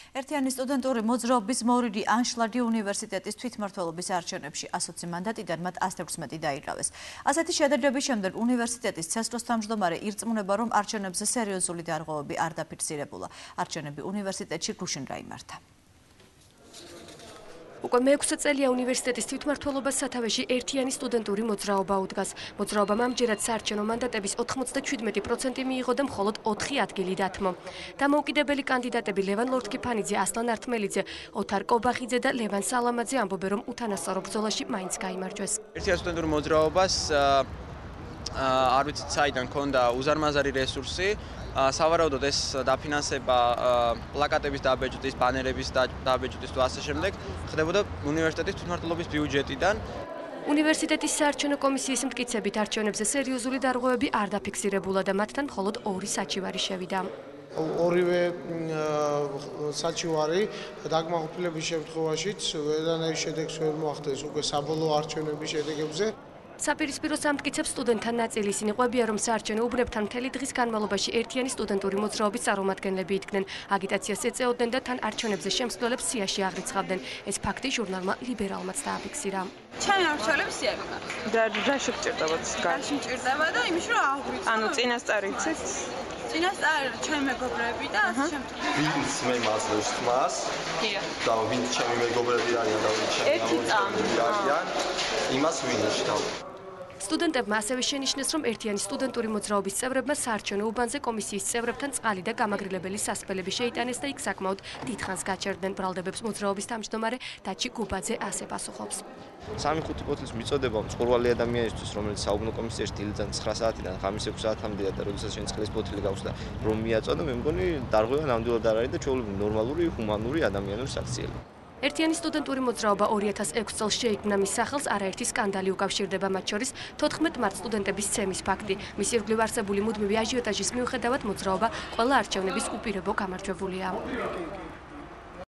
ერთიანი სტუდენტური მოძრაობის მორიდი ანშლადი უნივერსიტეტის თვითმმართველობის არჩევნებში 120 მანდატიდან მათ 116 დაიკავეს. ასეთი შედარების შემდეგ უნივერსიტეტის ცესროს თავმჯდომარე ირწმუნება, რომ არჩევნებზე სერიოზული დარღვევები არ დაფიქსირებულა. არჩევნები უნივერსიტეტში გუშინ გაიმართა. უკვე მეექვსე წელია უნივერსიტეტის თვითმმართველობას სათავეში ერთიანი სტუდენტური მოძრაობა უდგას. მოძრაობამ ამჯერად საარჩევნო მანდატების 97% მიიღო და მხოლოდ 4 ადგილი დათმო. დამოუკიდებელი კანდიდატები ლევან ლორთქიფანიძე, ასლან ართმელიძე, ოთარ კობახიძე და ლევან სალამაძე ამბობენ, რომ უთანასწორო ბრძოლაში მაინც გაიმარჯვეს. ერთიანი სტუდენტურ მოძრაობას არ ვიცით საიდან ქონდა უზარმაზარი რესურსი. სავარაუდოდ ეს დაფინანსება პლაკატების დაბეჭდის, ბანერების დაბეჭდის და ასე შემდეგ ხდებოდა უნივერსიტეტის თვითმმართველობის ბიუჯეტიდან. უნივერსიტეტის საარჩევნო კომისიის მტკიცებით არჩევნებზე სერიოზული დარღვევები არ დაფიქსირებულა და მათთან მხოლოდ 2 საჩივარი შევიდა. ორივე საჩივარი დაკმაყოფილების შემთხვევაშიც ვერანაირ შედეგს ვერ მოახდენს უკვე საბოლოო არჩევნების შედეგებზე. საპირისპირო სამტკიცებს სტუდენტთა ნაწილი. ისინი ყვებიან, რომ საარჩევნო უბნებთან მთელი დღის განმავლობაში ერთიანი სტუდენტური მოძრაობის წარმომადგენლები იდგნენ. აგიტაციას ეწეოდნენ და თან არჩევნებზე შემსვლელებს სიაში აღრიცხავდნენ. ეს ფაქტი ჟურნალმა ლიბერალმაც დააფიქსირა. ჩემი არჩევნებს სიაში და რაში გჭირდებათ? რაში მჭირდება და იმაში რომ აღვიცხო. ანუ წინასწარ იცით? წინასწარ ჩემი მეგობრები და ასე შემთხვევით. ვინც მე მაძლევს თმას? და ვინც ჩემი მეგობრები არიან და ვინც ჩემი მეგობრები არიან, იმას ვინიშნავ. სტუდენტებმა ასევე შენიშნეს, რომ ერთიანი სტუდენტური მოძრაობის წევრებმა საარჩევნო უბანზე კომისიის წევრებთან წყალი და გამაგრილებელი სასწრაფოები შეიტანეს და იქ საკმაოდ დიდხანს გაჩერდნენ. ბრალდებებს მოძრაობის თავმჯდომარე დაჩი გუბაძე ასე პასუხობს. 3-5 ფოთლის მიწოდება მწყურვალი ადამიანისთვის, რომელიც საუბნო კომისიაში დილიდან 9 საათიდან ღამის 6 საათამდე და როდესაც შენ წყლის ფოთლი გაქვს და რომ მიაწოდო, მე მგონი დარღვევა ნამდვილად არ არის და ჩვეულებრივ ნორმალური, ჰუმანური ადამიანური საქციელი. ერთიანი სტუდენტური მოძრაობა 2006 წელს შეიქმნა, მის სახელს არაერთი სკანდალი უკავშირდება, მათ შორის 14 მარტს სტუდენტების ცემის ფაქტი. მის ირგვლივ არსებული მუდმივი აჟიოტაჟის მიუხედავად მოძრაობა ყველა არჩევნების უპირობო გამარჯვებულია.